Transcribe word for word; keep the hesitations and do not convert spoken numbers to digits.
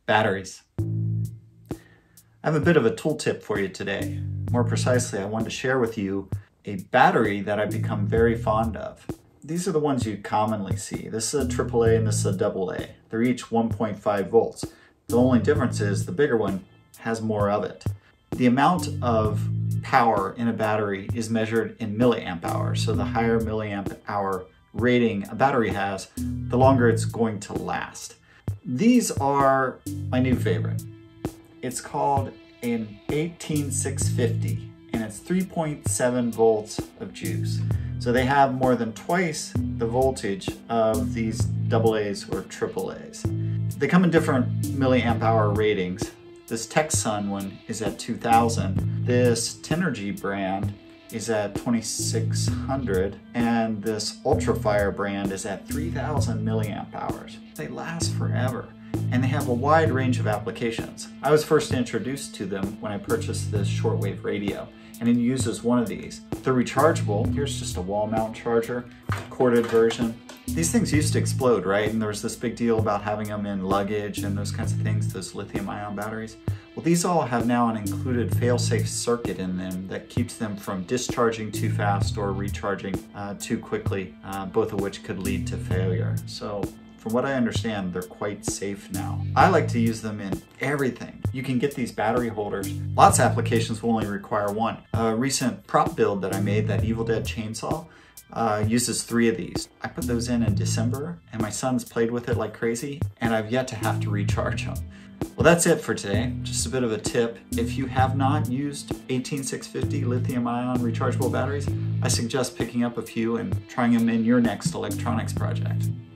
Batteries. I have a bit of a tool tip for you today. More precisely, I wanted to share with you a battery that I've become very fond of. These are the ones you commonly see. This is a triple A and this is a double A. They're each one point five volts. The only difference is the bigger one has more of it. The amount of power in a battery is measured in milliamp hours. So the higher milliamp hour rating a battery has, the longer it's going to last. These are my new favorite. It's called an eighteen six fifty and it's three point seven volts of juice. So they have more than twice the voltage of these double A's or triple A's. They come in different milliamp hour ratings. This TechSun one is at two thousand. This Tenergy brand is at twenty-six hundred, and this Ultrafire brand is at three thousand milliamp hours. They last forever, and they have a wide range of applications. I was first introduced to them when I purchased this shortwave radio, and it uses one of these. They're rechargeable. Here's just a wall mount charger, corded version. These things used to explode, right? And there was this big deal about having them in luggage and those kinds of things, those lithium ion batteries. Well, these all have now an included fail-safe circuit in them that keeps them from discharging too fast or recharging uh, too quickly, uh, both of which could lead to failure. So from what I understand, they're quite safe now. I like to use them in everything. You can get these battery holders. Lots of applications will only require one. A recent prop build that I made, that Evil Dead chainsaw, uh, uses three of these. I put those in in December and my son's played with it like crazy and I've yet to have to recharge them. Well, that's it for today. Just a bit of a tip. If you have not used eighteen six fifty lithium ion rechargeable batteries, I suggest picking up a few and trying them in your next electronics project.